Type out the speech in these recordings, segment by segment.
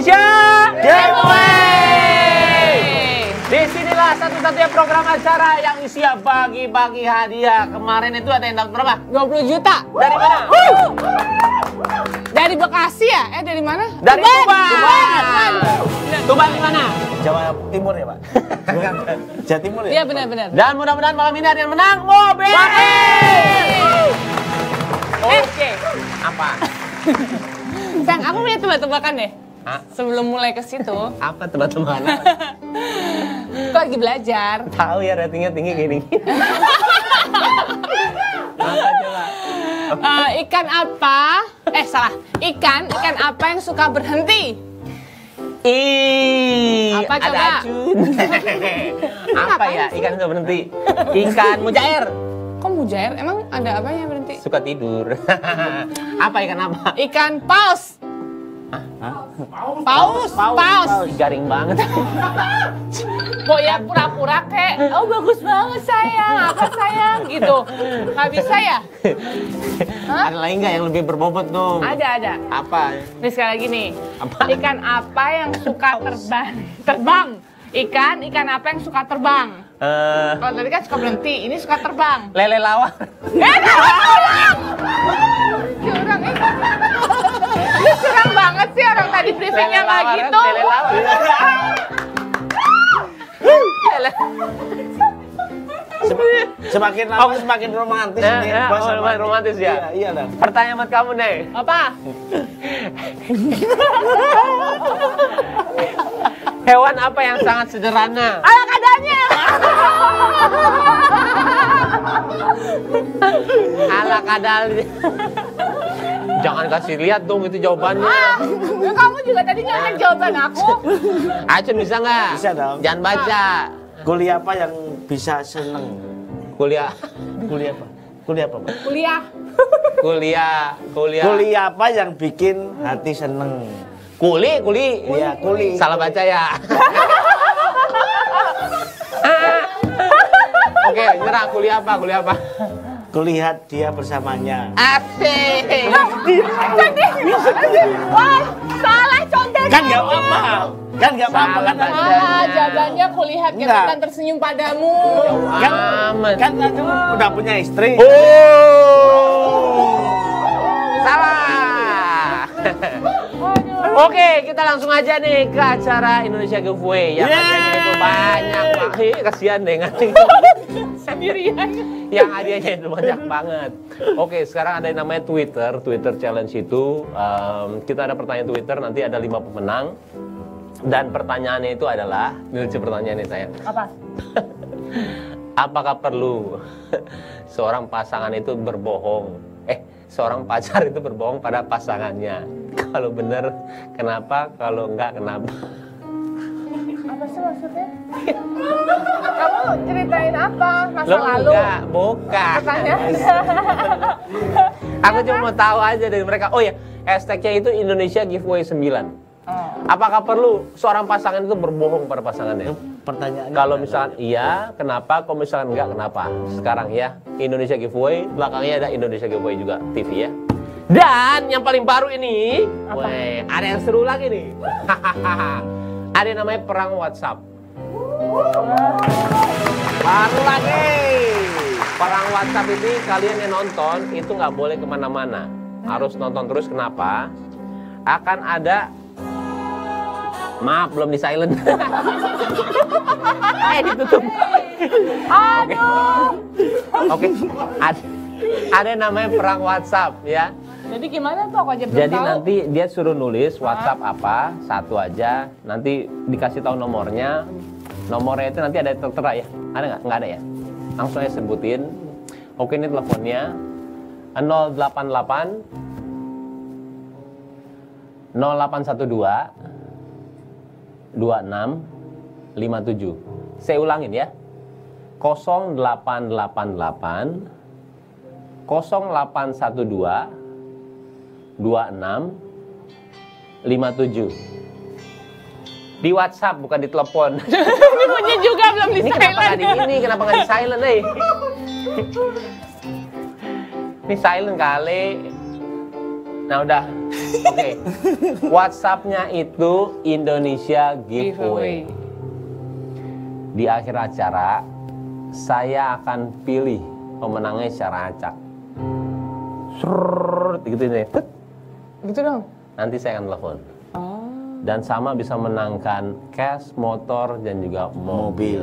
Indonesia Giveaway. Disinilah satu-satunya program acara yang isinya bagi-bagi hadiah. Kemarin itu ada yang dapat berapa? 20 juta. Dari mana? Dari Bekasi ya? Dari mana? Dari Tuban. Tuban di mana? Jawa Timur ya, Pak? Jawa Timur ya? Iya, benar-benar. Dan mudah-mudahan malam ini ada yang menang mobil. Oke. Apa? Bang, aku punya tebak-tebakan deh. Hah? Sebelum mulai ke situ, Apa teman-teman? aku lagi belajar. Tahu ya ratingnya tinggi gini. Apa coba? Ikan apa? Salah. Ikan apa yang suka berhenti? Apa coba? ada acun. Apa ya? Ikan suka berhenti. Ikan mujair. Kok mujair? Emang ada apa yang berhenti? Suka tidur. Apa ikan apa? Ikan paus. Paus. Garing banget. Kok ya pura-pura kayak, oh bagus banget sayang, apa sayang gitu. Nggak bisa ya? Ada lagi nggak yang lebih berbobot dong? Ada. Apa? Nih sekali lagi nih. Apa? Ikan apa yang suka terbang? Ikan apa yang suka terbang? Kalau tadi kan suka berhenti, ini suka terbang. Lele lawar. Curang ini. Ini curang banget sih orang tadi briefingnya nggak gitu. Lele lawar. Semakin lama semakin romantis ini. Lumayan romantis ya. Iya, Dan. Pertanyaan buat kamu nih. Apa? Hewan apa yang sangat sederhana? Ala kadanya. Ala kadal. Jangan kasih lihat dong itu jawabannya. Kamu juga tadi nanya jawaban aku. Acun bisa nggak? Bisa dong. Jangan baca. Kuliah apa yang bisa seneng? Kuliah. Kuliah apa? Kuliah apa, Pak? Kuliah. Kuliah apa yang bikin hati seneng? Kuli. Iya, kuli. Salah baca ya. Oke, nyerah. Kuliah apa? Kulihat dia bersamanya. Asik. Wah, salah contekan. Kan nggak apa-apa. Kan nggak apa-apa kan? Salah, jawabannya kulihat Enggak. gebetan tersenyum padamu. Kan aku udah punya istri. Salah. Oke, kita langsung aja nih ke acara Indonesia Giveaway. Yang hadiahnya itu banyak banget. Kasihan deh ngasih. Sendirian. Yang hadiahnya itu banyak banget. Oke, sekarang ada yang namanya Twitter Challenge itu. Kita ada pertanyaan Twitter, nanti ada 5 pemenang. Dan pertanyaannya itu adalah, ini lucu pertanyaannya saya. Apa? Apakah perlu seorang pasangan itu berbohong? Seorang pacar itu berbohong pada pasangannya. Kalau benar, kenapa? Kalau enggak, kenapa? Apa sih maksudnya? Kamu ceritain apa? Masa Loh, lalu? enggak, bukan. Pertanyaan. Aku cuma mau tahu aja dari mereka. Oh ya, hashtagnya itu Indonesia Giveaway 9. Apakah perlu seorang pasangan itu berbohong pada pasangannya? Pertanyaannya Kalau misalkan iya, kenapa? Kalau misalkan enggak, kenapa? Sekarang ya, Indonesia Giveaway, belakangnya ada Indonesia Giveaway juga, TV ya. Dan yang paling baru ini, ada yang seru lagi nih. Ada yang namanya perang WhatsApp. Baru lagi. Perang WhatsApp ini kalian yang nonton itu nggak boleh kemana-mana. Harus nonton terus, kenapa? Akan ada, maaf belum di silent. Ditutup. Aduh. Oke. Ada yang namanya perang WhatsApp ya. Jadi gimana tuh? Aku aja belum Jadi tahu. nanti dia suruh nulis WhatsApp apa, satu aja. Nanti dikasih tahu nomornya. Nomornya itu nanti ada tertera ya. Ada nggak? Nggak ada ya. Langsung aja sebutin. Oke, ini teleponnya 088 0812 26 57. Saya ulangin ya. 0888 0812 26 57. Di WhatsApp bukan di telepon. Ini bunyi juga belum di Ini kenapa nggak silent. di ini? Kenapa nggak di silent, Ini silent kali. Nah udah, oke. WhatsApp-nya itu Indonesia Giveaway. Di akhir acara, saya akan pilih pemenangnya secara acak. Gitu nih. Gitu dong. Nanti saya akan telepon. Oh. Dan sama bisa menangkan cash, motor, dan juga mobil.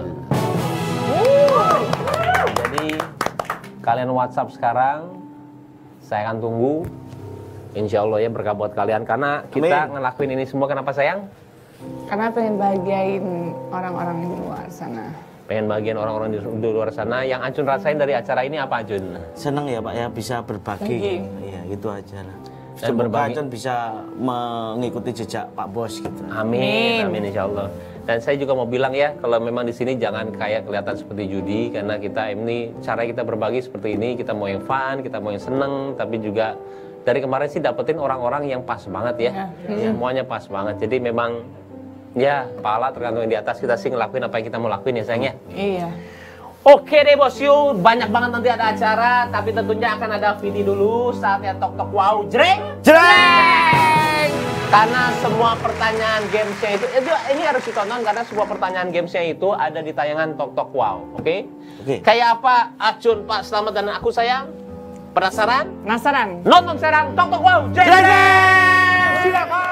Jadi kalian WhatsApp sekarang, saya akan tunggu. Insya Allah ya berkah buat kalian karena kita ngelakuin ini semua kenapa sayang? Karena pengen bahagiain orang-orang di luar sana. Pengen bagian orang-orang di luar sana. Yang Acun rasain dari acara ini apa Acun? Seneng ya Pak ya bisa berbagi. Iya gitu aja lah. Dan Semoga berbagi. Acun bisa mengikuti jejak Pak Bos gitu. Amin, amin insya Allah. Dan saya juga mau bilang ya, kalau memang di sini jangan kayak kelihatan seperti judi, karena kita ini cara kita berbagi seperti ini, kita mau yang fun, kita mau yang seneng, tapi juga dari kemarin sih dapetin orang-orang yang pas banget ya, semuanya pas banget. Jadi memang ya pahala tergantung yang di atas, kita sih ngelakuin apa yang kita mau lakuin ya sayang ya. Iya. Oke deh bos yuk, banyak banget nanti ada acara, tapi tentunya akan ada Vini dulu, saatnya tok-tok wow, jreng! Jreng! Karena semua pertanyaan gamesnya itu ini harus ditonton karena semua pertanyaan gamesnya itu ada di tayangan tok-tok wow, oke? Oke. Kayak apa Acun, Pak Slamet, dan aku sayang? Penasaran? Penasaran? Nonton sekarang tok-tok wow, jreng! Silakan!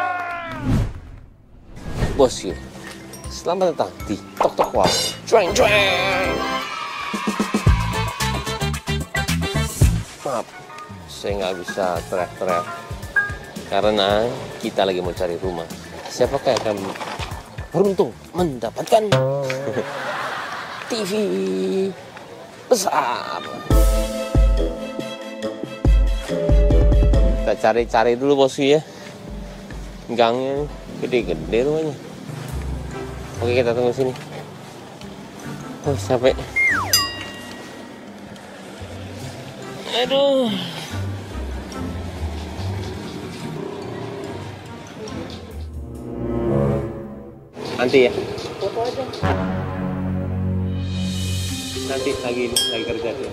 Bos yuk, selamat datang di tok-tok wow, jreng jreng! Maaf, saya nggak bisa teriak-teriak karena kita lagi mau cari rumah. Siapakah yang akan beruntung mendapatkan TV besar? Kita cari-cari dulu bosku ya. Gangnya gede-gede rumahnya. Oke, kita tunggu sini. Oh, capek. Aduh. Nanti ya. Foto aja. Nanti lagi kerja tuh.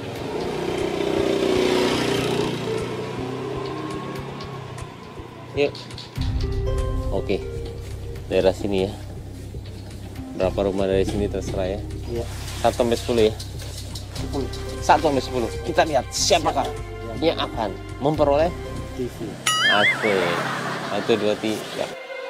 Yuk. Oke. Daerah sini ya. Berapa rumah dari sini terserah ya. Iya. 1 sampai 10 ya. 1 sampai 10. Kita lihat siapakah yang akan memperoleh TV. Oke. 1, 2, 3.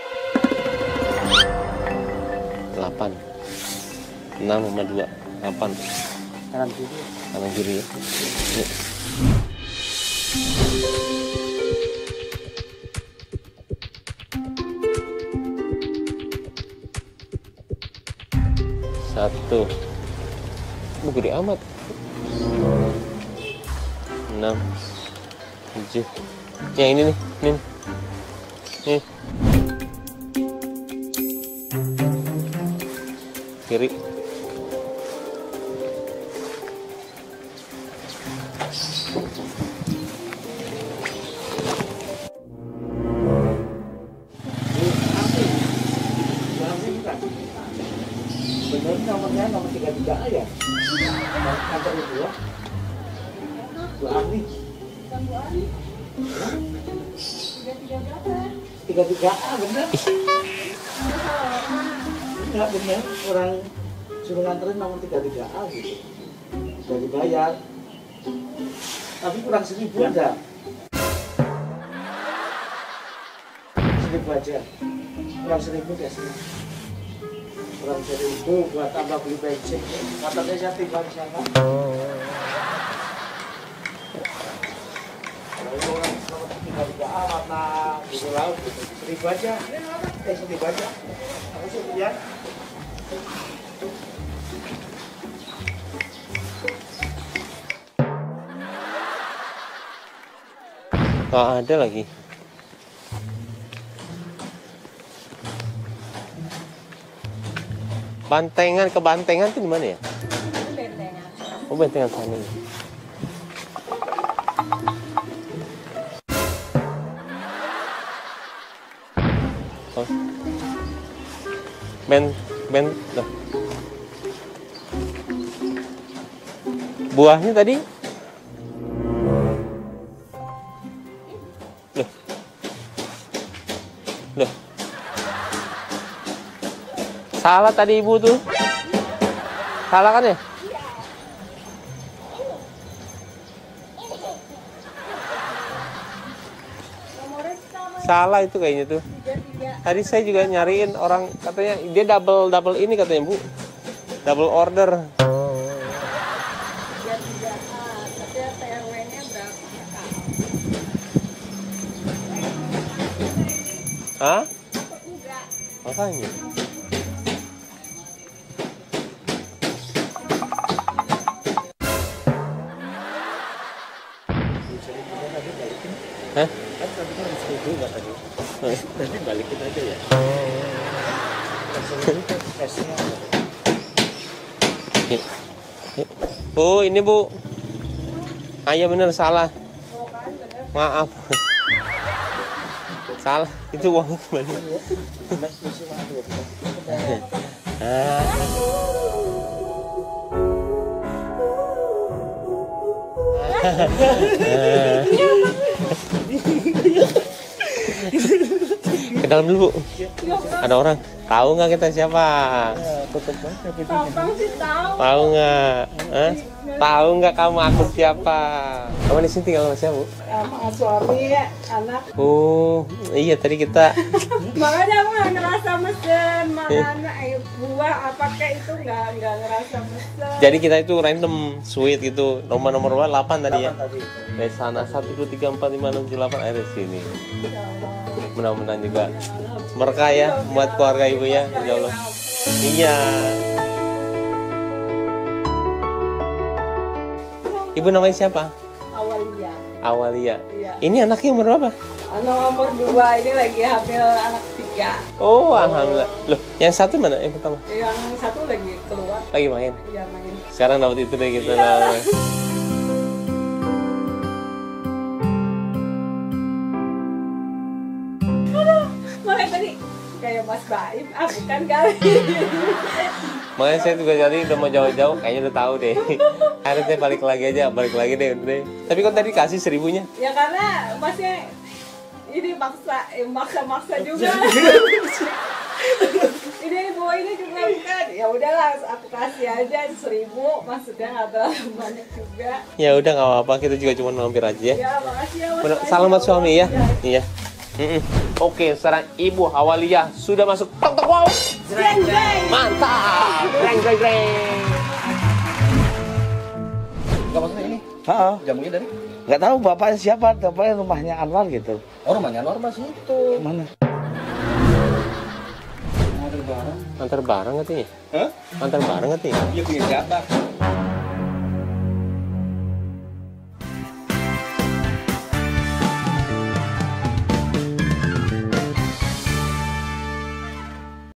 8. 6 sama 2. 8. Kanan kiri. Kanan kiri ya. Yuk. Satu. Gede amat. 6, 7. Yang ini nih, Min. Nih. Kiri. Bener nomornya nomor 33A ya? Kantor itu ya? Bu Ari. 33A bener? Enggak bener, orang suruh nganterin nomor 33A gitu. Sudah dibayar. Tapi kurang 1.000 ada. 1.000 aja. Kurang 1.000 ya sih. Kurang 1.000 buat tambah beli bensin. Katanya saya tinggal di sana. Kalau orang tinggal di A warna biru laut gitu. 1.000 aja. 1.000 aja. Aku sih lihat. Oh, ada lagi. Bantengan ke Bantengan itu di mana ya? Oh, Bantengan sana. Oh. Loh. Buahnya tadi? Loh, Salah tadi ibu tuh. Salah kan ya? Salah itu kayaknya tuh. Tadi saya juga nyariin orang katanya dia double ini katanya Bu. Double order. Hah? Makanya. Hah? Kan tadi kan harus setuju nggak tadi? Nanti balikin aja ya. Tesnya. Bu, ini Bu. Ah, iya bener salah. Maaf. Salah, itu uangnya kembali. Ke dalam dulu, Bu. Ada orang. Tahu nggak kita siapa? Tahu nggak? Hah? Tahu nggak kamu aku siapa? Kamu di sini tinggal sama siapa, Bu? Sama suami, anak. Oh, iya tadi kita. Makanya aku nggak ngerasa mesen, makanya buah apa kayak itu nggak ngerasa mesen. Jadi kita itu random, sweet gitu. Nomor 8 tadi ya. Dari sana 1, 2, 3, 4, 5, 6, 7, 8 ada di sini. Mudah-mudahan juga berkah ya buat keluarga ibu ya, insya Allah. Iya. Ibu namanya siapa? Awalia. Awalia. Iya. Ini anaknya umur berapa? Anak nomor 2 ini lagi hamil anak 3. Oh, alhamdulillah. Loh, yang satu mana? Yang pertama? Yang satu lagi keluar. Lagi main. Iya main. Sekarang dapat itu deh gitu. Makanya tadi kayak Mas Baim, bukan kali. Makanya saya juga jadi udah mau jauh-jauh, kayaknya udah tahu deh. Akhirnya saya balik lagi aja, balik lagi deh. Tapi kok tadi kasih 1000-nya? Ya karena Masnya ini maksa juga. Ini bawa ini juga bukan. Ya udahlah, aku kasih aja 1000, maksudnya nggak terlalu banyak juga. Ya udah nggak apa-apa, kita juga cuma mampir aja ya. Ya makasih ya Mas. Salam buat suami ya. Ya. Iya. Oke, sekarang Ibu Awalia sudah masuk tok wow. Jreng, jreng. Mantap. Greng. Nggak maksudnya ini? Jamunya dari? Nggak tahu bapaknya siapa, bapaknya rumahnya Anwar gitu. Oh, rumahnya Anwar Mas itu. Mana? Ada barang. Antar barang katanya. Hah? Antar barang katanya. Iya punya siapa?